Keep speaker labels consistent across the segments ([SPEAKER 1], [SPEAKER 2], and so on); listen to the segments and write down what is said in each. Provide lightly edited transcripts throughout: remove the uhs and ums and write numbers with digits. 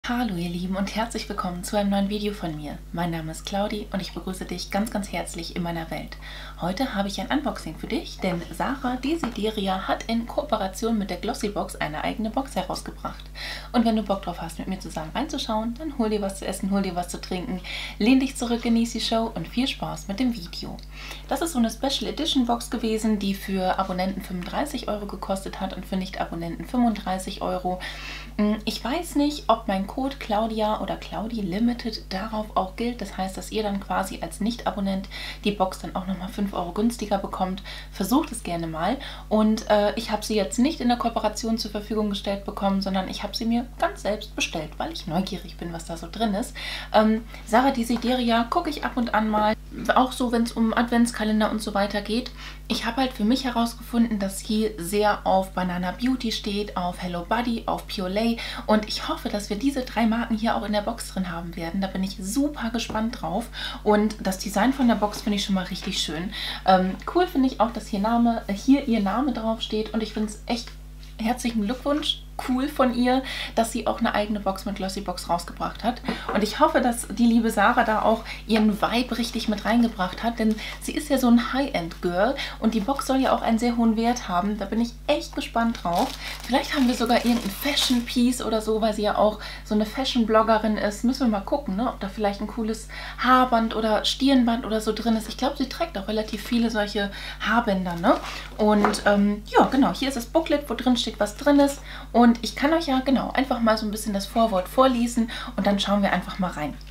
[SPEAKER 1] Hallo ihr Lieben und herzlich willkommen zu einem neuen Video von mir. Mein Name ist Claudi und ich begrüße dich ganz herzlich in meiner Welt. Heute habe ich ein Unboxing für dich, denn Sarah Desideria hat in Kooperation mit der Glossybox eine eigene Box herausgebracht. Und wenn du Bock drauf hast, mit mir zusammen reinzuschauen, dann hol dir was zu essen, hol dir was zu trinken, lehn dich zurück, genieß die Show und viel Spaß mit dem Video. Das ist so eine Special Edition Box gewesen, die für Abonnenten 35 € gekostet hat und für Nicht-Abonnenten 35 €. Ich weiß nicht, ob mein Code Claudia oder Claudi Limited darauf auch gilt. Das heißt, dass ihr dann quasi als Nicht-Abonnent die Box dann auch nochmal 5 € günstiger bekommt. Versucht es gerne mal. Und ich habe sie jetzt nicht in der Kooperation zur Verfügung gestellt bekommen, sondern ich habe sie mir ganz selbst bestellt, weil ich neugierig bin, was da so drin ist. Sarah Desideria gucke ich ab und an mal. Auch so, wenn es um Adventskalender und so weiter geht. Ich habe halt für mich herausgefunden, dass sie sehr auf Banana Beauty steht, auf Hello Buddy, auf Purelay und ich hoffe, dass wir diese 3 Marken hier auch in der Box drin haben werden. Da bin ich super gespannt drauf und das Design von der Box finde ich schon mal richtig schön. Cool finde ich auch, dass hier ihr Name drauf steht und ich finde es echt herzlichen Glückwunsch. Cool von ihr, dass sie auch eine eigene Box mit Glossybox rausgebracht hat. Und ich hoffe, dass die liebe Sarah da auch ihren Vibe richtig mit reingebracht hat, denn sie ist ja so ein High-End-Girl und die Box soll ja auch einen sehr hohen Wert haben. Da bin ich echt gespannt drauf. Vielleicht haben wir sogar irgendein Fashion-Piece oder so, weil sie ja auch so eine Fashion-Bloggerin ist. Müssen wir mal gucken, ne? Ob da vielleicht ein cooles Haarband oder Stirnband oder so drin ist. Ich glaube, sie trägt auch relativ viele solche Haarbänder, ne? Und ja, genau, hier ist das Booklet, wo drin steht, was drin ist. Und ich kann euch ja genau einfach mal so ein bisschen das Vorwort vorlesen und dann schauen wir einfach mal rein.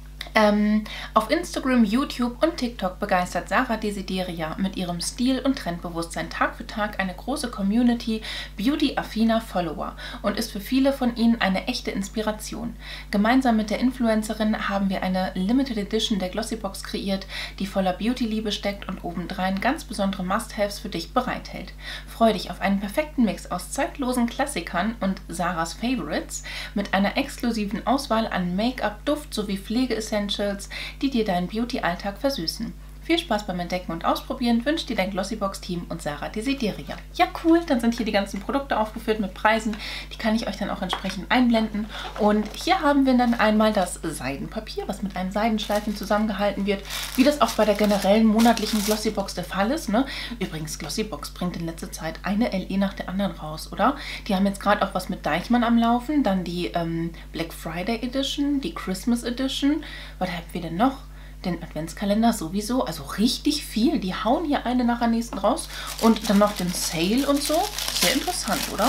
[SPEAKER 1] Auf Instagram, YouTube und TikTok begeistert Sarah Desideria mit ihrem Stil und Trendbewusstsein Tag für Tag eine große Community beauty-affiner Follower und ist für viele von ihnen eine echte Inspiration. Gemeinsam mit der Influencerin haben wir eine Limited Edition der Glossybox kreiert, die voller Beauty-Liebe steckt und obendrein ganz besondere Must-Haves für dich bereithält. Freu dich auf einen perfekten Mix aus zeitlosen Klassikern und Sarahs Favorites mit einer exklusiven Auswahl an Make-up, Duft sowie Pflegeessenzen, die dir deinen Beauty-Alltag versüßen. Viel Spaß beim Entdecken und Ausprobieren wünscht dir dein Glossybox-Team und Sarah Desideria. Ja, cool, dann sind hier die ganzen Produkte aufgeführt mit Preisen. Die kann ich euch dann auch entsprechend einblenden. Und hier haben wir dann einmal das Seidenpapier, was mit einem Seidenschleifen zusammengehalten wird, wie das auch bei der generellen monatlichen Glossybox der Fall ist, ne? Übrigens, Glossybox bringt in letzter Zeit eine LE nach der anderen raus, oder? Die haben jetzt gerade auch was mit Deichmann am Laufen, dann die Black Friday Edition, die Christmas Edition. Was haben wir denn noch? Den Adventskalender sowieso, also richtig viel. Die hauen hier eine nach der nächsten raus und dann noch den Sale und so. Sehr interessant, oder?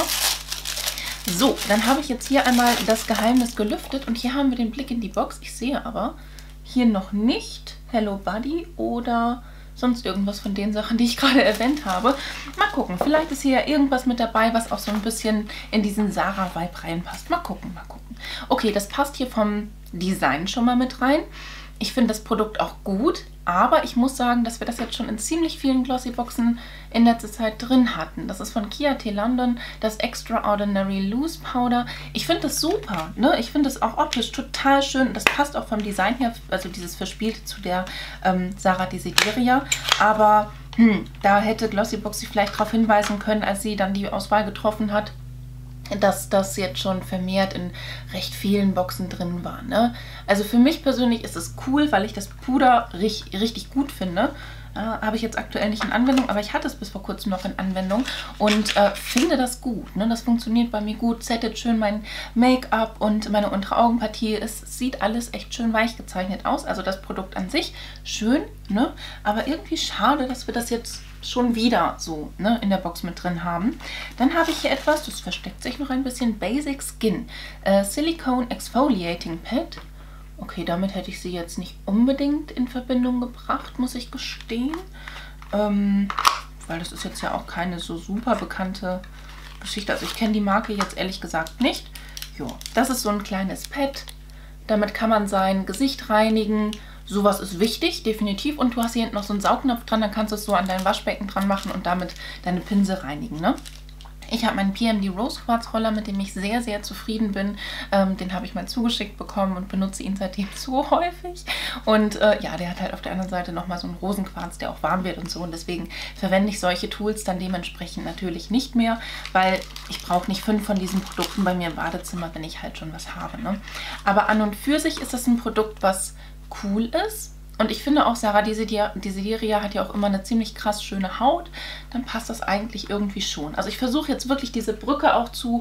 [SPEAKER 1] So, dann habe ich jetzt hier einmal das Geheimnis gelüftet und hier haben wir den Blick in die Box. Ich sehe aber hier noch nicht Hello Buddy oder sonst irgendwas von den Sachen, die ich gerade erwähnt habe. Mal gucken, vielleicht ist hier ja irgendwas mit dabei, was auch so ein bisschen in diesen Sarah-Vibe reinpasst. Mal gucken, mal gucken. Okay, das passt hier vom Design schon mal mit rein. Ich finde das Produkt auch gut, aber ich muss sagen, dass wir das jetzt schon in ziemlich vielen Glossyboxen in letzter Zeit drin hatten. Das ist von Kia T London, das Extraordinary Loose Powder. Ich finde das super, ne? Ich finde das auch optisch total schön. Das passt auch vom Design her, also dieses Verspielte zu der Sarah Desideria. Aber da hätte Glossybox sich vielleicht darauf hinweisen können, als sie dann die Auswahl getroffen hat, dass das jetzt schon vermehrt in recht vielen Boxen drin war, ne? Also für mich persönlich ist es cool, weil ich das Puder richtig gut finde. Habe ich jetzt aktuell nicht in Anwendung, aber ich hatte es bis vor kurzem noch in Anwendung und finde das gut, ne? Das funktioniert bei mir gut, settet schön mein Make-up und meine untere Augenpartie. Es sieht alles echt schön weich gezeichnet aus, also das Produkt an sich schön, ne? Aber irgendwie schade, dass wir das jetzt schon wieder so, ne, in der Box mit drin haben. Dann habe ich hier etwas, das versteckt sich noch ein bisschen, Basic Skin Silicone Exfoliating Pad. Okay, damit hätte ich sie jetzt nicht unbedingt in Verbindung gebracht, muss ich gestehen. Weil das ist jetzt ja auch keine so super bekannte Geschichte. Also ich kenne die Marke jetzt ehrlich gesagt nicht. Jo, das ist so ein kleines Pad. Damit kann man sein Gesicht reinigen. Sowas ist wichtig, definitiv. Und du hast hier hinten noch so einen Saugnapf dran, dann kannst du es so an dein Waschbecken dran machen und damit deine Pinsel reinigen, ne? Ich habe meinen PMD Rose Quartz Roller, mit dem ich sehr, sehr zufrieden bin. Den habe ich mal zugeschickt bekommen und benutze ihn seitdem so häufig. Und ja, der hat halt auf der anderen Seite nochmal so einen Rosenquarz, der auch warm wird und so. Und deswegen verwende ich solche Tools dann dementsprechend natürlich nicht mehr, weil ich brauche nicht 5 von diesen Produkten bei mir im Badezimmer, wenn ich halt schon was habe, ne? Aber an und für sich ist das ein Produkt, was cool ist. Und ich finde auch, Sarah Desideria hat ja auch immer eine ziemlich krass schöne Haut. Dann passt das eigentlich irgendwie schon. Also ich versuche jetzt wirklich diese Brücke auch zu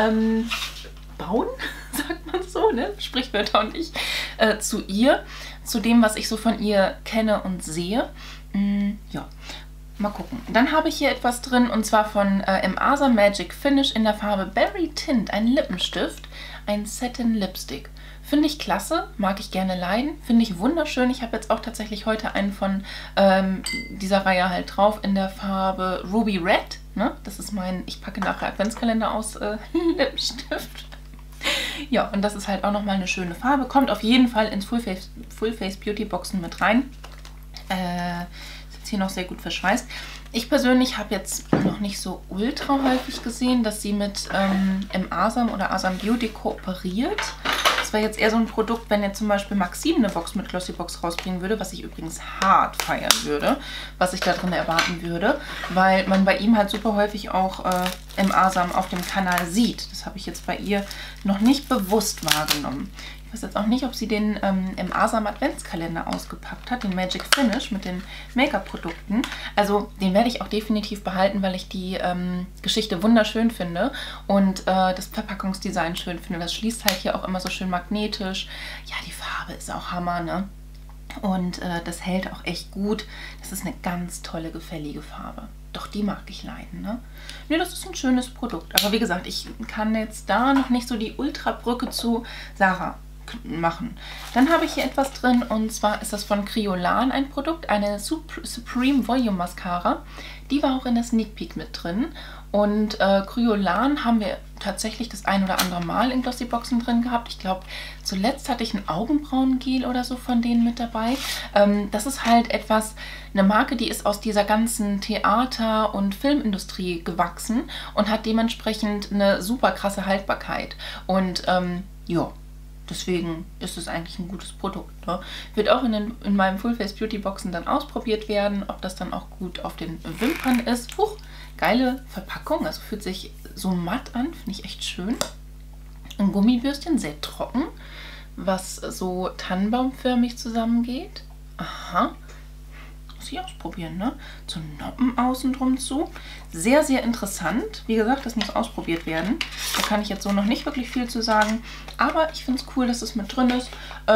[SPEAKER 1] bauen, sagt man so, ne? Sprichwörter und ich, zu ihr. Zu dem, was ich so von ihr kenne und sehe. Ja, mal gucken. Dann habe ich hier etwas drin und zwar von Emasa Magic Finish in der Farbe Berry Tint. Ein Lippenstift, ein Satin Lipstick. Finde ich klasse, mag ich gerne leiden, finde ich wunderschön. Ich habe jetzt auch tatsächlich heute einen von dieser Reihe halt drauf in der Farbe Ruby Red. Ne? Das ist mein, ich packe nachher Adventskalender aus, Lippenstift. Ja, und das ist halt auch nochmal eine schöne Farbe. Kommt auf jeden Fall ins Full Face Beauty Boxen mit rein. Ist jetzt hier noch sehr gut verschweißt. Ich persönlich habe jetzt noch nicht so ultra häufig gesehen, dass sie mit Asam oder Asam Beauty kooperiert. Das wäre jetzt eher so ein Produkt, wenn jetzt zum Beispiel Maxim eine Box mit Glossybox rausbringen würde, was ich übrigens hart feiern würde, was ich da drin erwarten würde, weil man bei ihm halt super häufig auch Asam auf dem Kanal sieht. Das habe ich jetzt bei ihr noch nicht bewusst wahrgenommen. Ich weiß jetzt auch nicht, ob sie den Asam Adventskalender ausgepackt hat, den Magic Finish mit den Make-up-Produkten. Also den werde ich auch definitiv behalten, weil ich die Geschichte wunderschön finde und das Verpackungsdesign schön finde. Das schließt halt hier auch immer so schön magnetisch. Ja, die Farbe ist auch Hammer, ne? Und das hält auch echt gut. Das ist eine ganz tolle, gefällige Farbe. Doch die mag ich leiden, ne? Ne, das ist ein schönes Produkt. Aber wie gesagt, ich kann jetzt da noch nicht so die Ultrabrücke zu Sarah machen. Dann habe ich hier etwas drin und zwar ist das von Kryolan ein Produkt, eine Supreme Volume Mascara. Die war auch in der Sneak Peek mit drin und Kryolan haben wir tatsächlich das ein oder andere Mal in Glossyboxen drin gehabt. Ich glaube, zuletzt hatte ich ein Augenbrauengel oder so von denen mit dabei. Das ist halt etwas, eine Marke, die ist aus dieser ganzen Theater- und Filmindustrie gewachsen und hat dementsprechend eine super krasse Haltbarkeit. Und ja, deswegen ist es eigentlich ein gutes Produkt. Ne? Wird auch in meinem Full Face Beauty Boxen dann ausprobiert werden, ob das dann auch gut auf den Wimpern ist. Huch, geile Verpackung, also fühlt sich so matt an, finde ich echt schön. Ein Gummibürstchen, sehr trocken, was so tannenbaumförmig zusammengeht. Aha. Muss ich ausprobieren, ne? So Noppen außen drum zu. Sehr, sehr interessant. Wie gesagt, das muss ausprobiert werden. Da kann ich jetzt so noch nicht wirklich viel zu sagen. Aber ich finde es cool, dass es mit drin ist.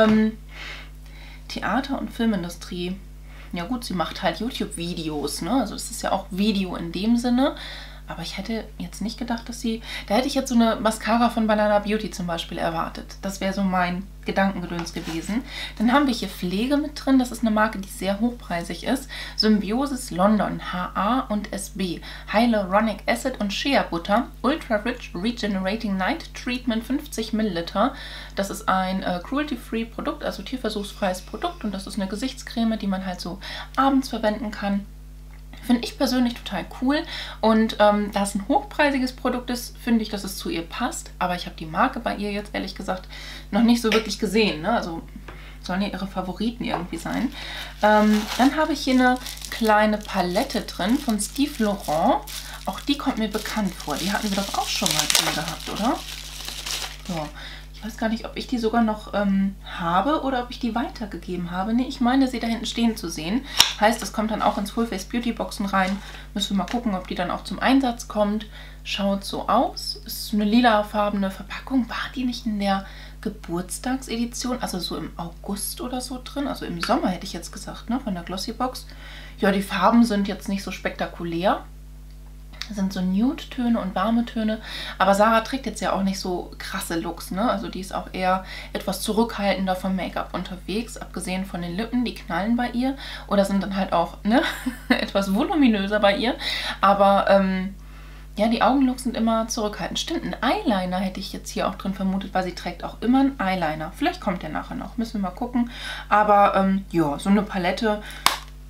[SPEAKER 1] Theater- und Filmindustrie. Ja gut, sie macht halt YouTube-Videos, ne? Also es ist ja auch Video in dem Sinne. Aber ich hätte jetzt nicht gedacht, dass sie... Da hätte ich jetzt so eine Mascara von Banana Beauty zum Beispiel erwartet. Das wäre so mein Gedankengedöns gewesen. Dann haben wir hier Pflege mit drin. Das ist eine Marke, die sehr hochpreisig ist. Symbiosis London, HA und SB. Hyaluronic Acid und Shea Butter. Ultra Rich Regenerating Night Treatment 50 Milliliter. Das ist ein cruelty-free Produkt, also tierversuchsfreies Produkt. Und das ist eine Gesichtscreme, die man halt so abends verwenden kann. Finde ich persönlich total cool und da es ein hochpreisiges Produkt ist, finde ich, dass es zu ihr passt. Aber ich habe die Marke bei ihr jetzt ehrlich gesagt noch nicht so wirklich gesehen. Ne? Also sollen ja ihre Favoriten irgendwie sein. Dann habe ich hier eine kleine Palette drin von Steve Laurent. Auch die kommt mir bekannt vor. Die hatten wir doch auch schon mal drin gehabt, oder? So. Ich weiß gar nicht, ob ich die sogar noch habe oder ob ich die weitergegeben habe. Ne, ich meine, sie da hinten stehen zu sehen. Heißt, das kommt dann auch ins Full Face Beauty Boxen rein. Müssen wir mal gucken, ob die dann auch zum Einsatz kommt. Schaut so aus. Ist eine lilafarbene Verpackung. War die nicht in der Geburtstagsedition? Also so im August oder so drin? Also im Sommer hätte ich jetzt gesagt, ne? Von der Glossybox. Ja, die Farben sind jetzt nicht so spektakulär. Sind so Nude-Töne und warme Töne. Aber Sarah trägt jetzt ja auch nicht so krasse Looks, ne? Also die ist auch eher etwas zurückhaltender vom Make-up unterwegs, abgesehen von den Lippen, die knallen bei ihr. Oder sind dann halt auch, ne, etwas voluminöser bei ihr. Aber, ja, die Augenlooks sind immer zurückhaltend. Stimmt, ein Eyeliner hätte ich jetzt hier auch drin vermutet, weil sie trägt auch immer einen Eyeliner. Vielleicht kommt der nachher noch, müssen wir mal gucken. Aber, ja, so eine Palette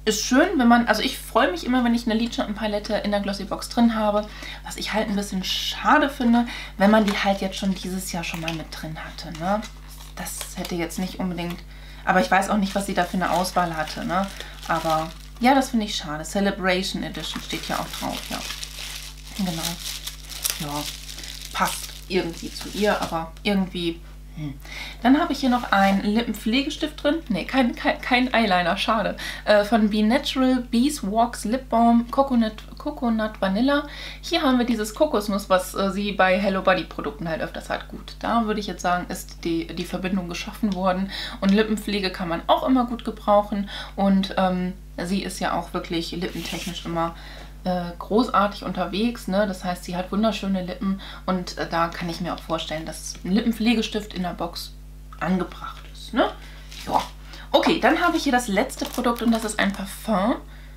[SPEAKER 1] ist schön, wenn man, also ich freue mich immer, wenn ich eine Lidschattenpalette in der Glossybox drin habe, was ich halt ein bisschen schade finde, wenn man die halt jetzt schon dieses Jahr schon mal mit drin hatte, ne? Das hätte jetzt nicht unbedingt, aber ich weiß auch nicht, was sie da für eine Auswahl hatte, ne? Aber ja, das finde ich schade. Celebration Edition steht ja auch drauf, ja. Genau. Ja, passt irgendwie zu ihr, aber irgendwie... Dann habe ich hier noch einen Lippenpflegestift drin. Ne, kein Eyeliner, schade. Von Be Natural Beeswax Lip Balm Coconut Vanilla. Hier haben wir dieses Kokosnuss, was sie bei Hello Body Produkten halt öfters hat. Gut, da würde ich jetzt sagen, ist die Verbindung geschaffen worden. Und Lippenpflege kann man auch immer gut gebrauchen. Und sie ist ja auch wirklich lippentechnisch immer großartig unterwegs, ne? Das heißt, sie hat wunderschöne Lippen und da kann ich mir auch vorstellen, dass ein Lippenpflegestift in der Box angebracht ist, ne? Ja. Okay, dann habe ich hier das letzte Produkt und das ist ein Parfum.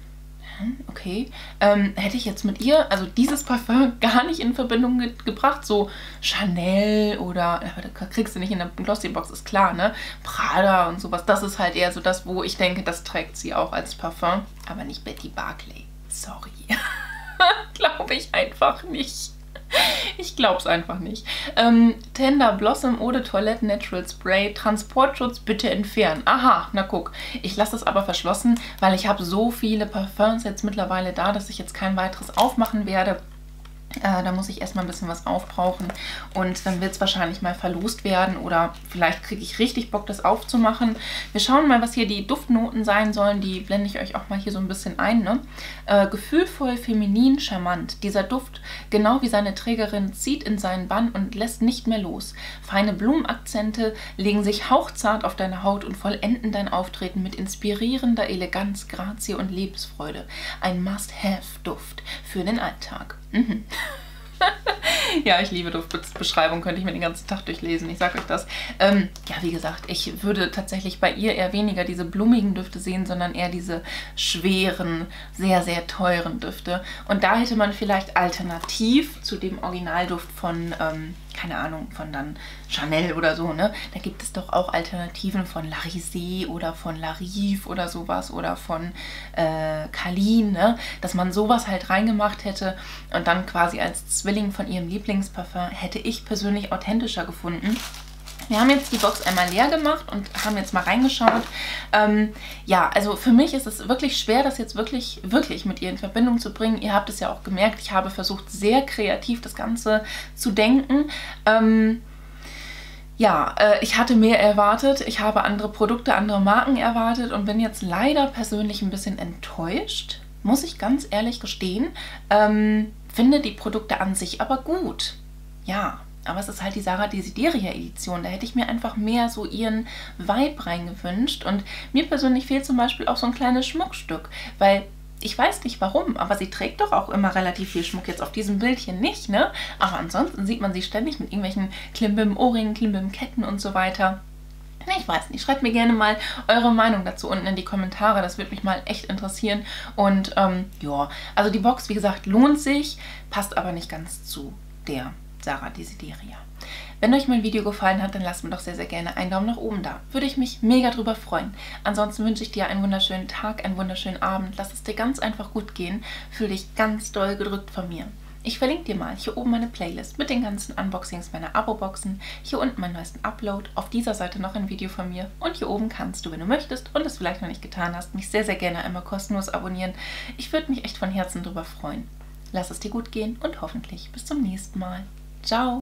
[SPEAKER 1] Okay. Hätte ich jetzt mit ihr, also dieses Parfum, gar nicht in Verbindung gebracht. So Chanel oder, aber da kriegst du nicht in der Glossybox, ist klar, ne? Prada und sowas. Das ist halt eher so das, wo ich denke, das trägt sie auch als Parfum. Aber nicht Betty Barclay. Sorry. Glaube ich einfach nicht. Ich glaube es einfach nicht. Tender Blossom Eau de Toilette Natural Spray. Transportschutz bitte entfernen. Aha, na guck. Ich lasse es aber verschlossen, weil ich habe so viele Parfums jetzt mittlerweile da, dass ich jetzt kein weiteres aufmachen werde. Da muss ich erstmal ein bisschen was aufbrauchen und dann wird es wahrscheinlich mal verlost werden oder vielleicht kriege ich richtig Bock, das aufzumachen. Wir schauen mal, was hier die Duftnoten sein sollen. Die blende ich euch auch mal hier so ein bisschen ein, ne? Gefühlvoll, feminin, charmant. Dieser Duft, genau wie seine Trägerin, zieht in seinen Bann und lässt nicht mehr los. Feine Blumenakzente legen sich hauchzart auf deine Haut und vollenden dein Auftreten mit inspirierender Eleganz, Grazie und Lebensfreude. Ein Must-Have-Duft für den Alltag. Ja, ich liebe Duftbeschreibung, könnte ich mir den ganzen Tag durchlesen, ich sage euch das. Ja, wie gesagt, ich würde tatsächlich bei ihr eher weniger diese blumigen Düfte sehen, sondern eher diese schweren, sehr, sehr teuren Düfte. Und da hätte man vielleicht alternativ zu dem Originalduft von, keine Ahnung, von dann Chanel oder so, ne? Da gibt es doch auch Alternativen von La Risée oder von La Rive oder sowas oder von Caline, ne? Dass man sowas halt reingemacht hätte und dann quasi als Zwilling von ihrem Lieblingsparfum hätte ich persönlich authentischer gefunden. Wir haben jetzt die Box einmal leer gemacht und haben jetzt mal reingeschaut. Ja, also für mich ist es wirklich schwer, das jetzt wirklich mit ihr in Verbindung zu bringen. Ihr habt es ja auch gemerkt, ich habe versucht, sehr kreativ das Ganze zu denken. Ja, ich hatte mehr erwartet. Ich habe andere Produkte, andere Marken erwartet und bin jetzt leider persönlich ein bisschen enttäuscht, muss ich ganz ehrlich gestehen. Finde die Produkte an sich aber gut. Ja, aber es ist halt die Sarah Desideria Edition. Da hätte ich mir einfach mehr so ihren Vibe reingewünscht. Und mir persönlich fehlt zum Beispiel auch so ein kleines Schmuckstück, weil ich weiß nicht warum, aber sie trägt doch auch immer relativ viel Schmuck. Jetzt auf diesem Bildchen nicht, ne? Aber ansonsten sieht man sie ständig mit irgendwelchen Klimbim-Ohrringen, Klimbim-Ketten und so weiter. Ich weiß nicht, schreibt mir gerne mal eure Meinung dazu unten in die Kommentare, das würde mich mal echt interessieren. Und ja, also die Box, wie gesagt, lohnt sich, passt aber nicht ganz zu der Sarah Desideria. Wenn euch mein Video gefallen hat, dann lasst mir doch sehr, sehr gerne einen Daumen nach oben da. Würde ich mich mega drüber freuen. Ansonsten wünsche ich dir einen wunderschönen Tag, einen wunderschönen Abend. Lass es dir ganz einfach gut gehen. Fühl dich ganz doll gedrückt von mir. Ich verlinke dir mal hier oben meine Playlist mit den ganzen Unboxings meiner Abo-Boxen, hier unten meinen neuesten Upload, auf dieser Seite noch ein Video von mir und hier oben kannst du, wenn du möchtest und es vielleicht noch nicht getan hast, mich sehr, sehr gerne einmal kostenlos abonnieren. Ich würde mich echt von Herzen drüber freuen. Lass es dir gut gehen und hoffentlich bis zum nächsten Mal. Ciao!